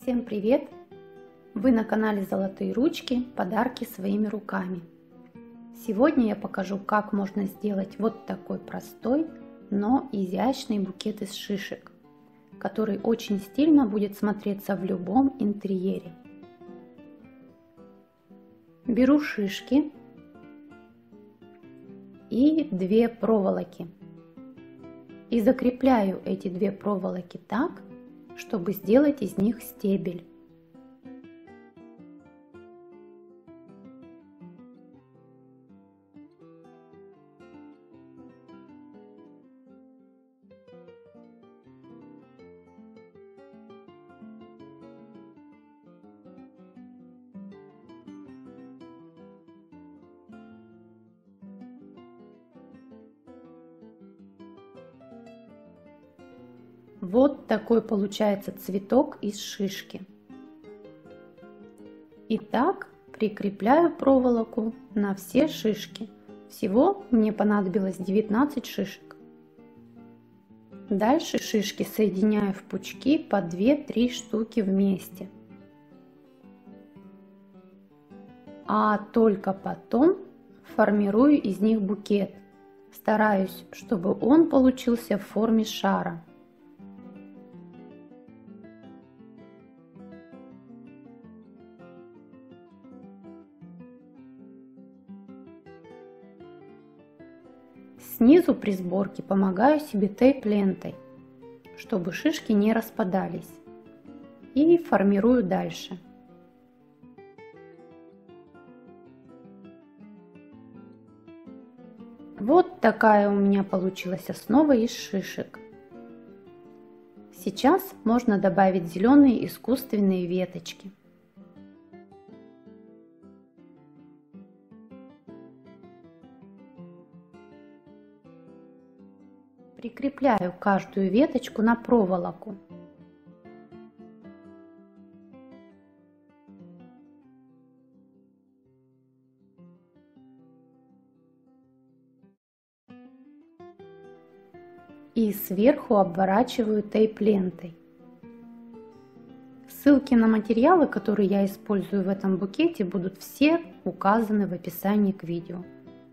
Всем привет! Вы на канале Золотые ручки, подарки своими руками. Сегодня я покажу, как можно сделать вот такой простой, но изящный букет из шишек, который очень стильно будет смотреться в любом интерьере. Беру шишки и 2 проволоки и закрепляю эти 2 проволоки так, чтобы сделать из них стебель. Вот такой получается цветок из шишки. И так прикрепляю проволоку на все шишки. Всего мне понадобилось 19 шишек. Дальше шишки соединяю в пучки по 2-3 штуки вместе. А только потом формирую из них букет. Стараюсь, чтобы он получился в форме шара. Снизу при сборке помогаю себе тейп-лентой, чтобы шишки не распадались, и формирую дальше. Вот такая у меня получилась основа из шишек. Сейчас можно добавить зеленые искусственные веточки. Прикрепляю каждую веточку на проволоку. И сверху обворачиваю тейп-лентой. Ссылки на материалы, которые я использую в этом букете, будут все указаны в описании к видео.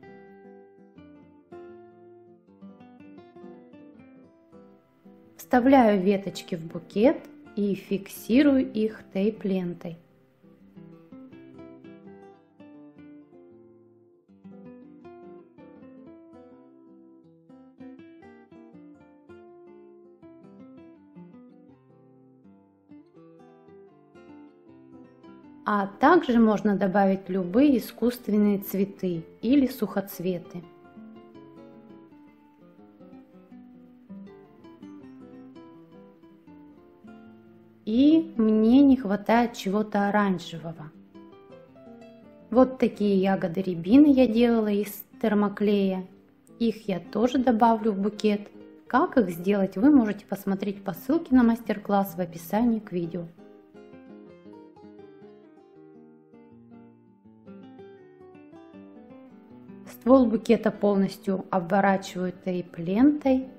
Вставляю веточки в букет и фиксирую их тейп-лентой. А также можно добавить любые искусственные цветы или сухоцветы. И мне не хватает чего-то оранжевого. Вот такие ягоды рябины я делала из термоклея. Их я тоже добавлю в букет. Как их сделать, вы можете посмотреть по ссылке на мастер-класс в описании к видео. Ствол букета полностью обворачиваю тейп-лентой.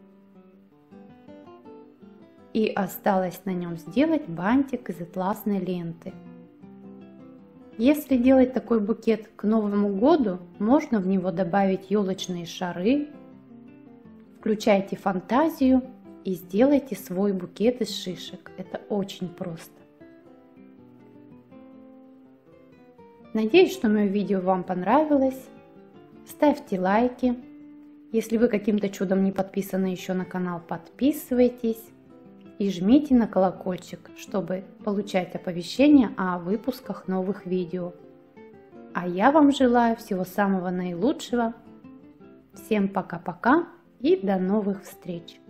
И осталось на нем сделать бантик из атласной ленты. Если делать такой букет к Новому году, можно в него добавить елочные шары. Включайте фантазию и сделайте свой букет из шишек. Это очень просто. Надеюсь, что мое видео вам понравилось. Ставьте лайки. Если вы каким-то чудом не подписаны еще на канал, подписывайтесь. И жмите на колокольчик, чтобы получать оповещения о выпусках новых видео. А я вам желаю всего самого наилучшего. Всем пока-пока и до новых встреч!